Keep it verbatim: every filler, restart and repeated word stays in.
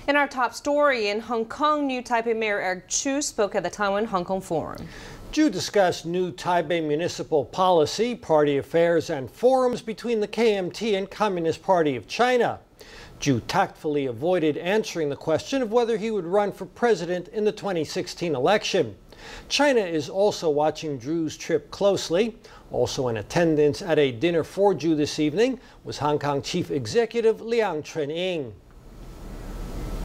In our top story, in Hong Kong, new Taipei Mayor Eric Chu spoke at the Taiwan-Hong Kong Forum. Chu discussed new Taipei municipal policy, party affairs, and forums between the K M T and Communist Party of China. Chu tactfully avoided answering the question of whether he would run for president in the twenty sixteen election. China is also watching Chu's trip closely. Also in attendance at a dinner for Chu this evening was Hong Kong Chief Executive Leung Chun-ying.